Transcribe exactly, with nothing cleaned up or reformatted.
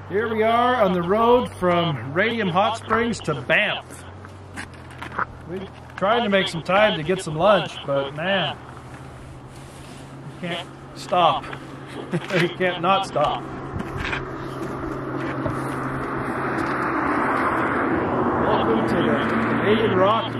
Here we are on the road from Radium Hot Springs to Banff. We're trying to make some time to get some lunch, but man, you can't stop. You can't not stop. Welcome to the Canadian Rock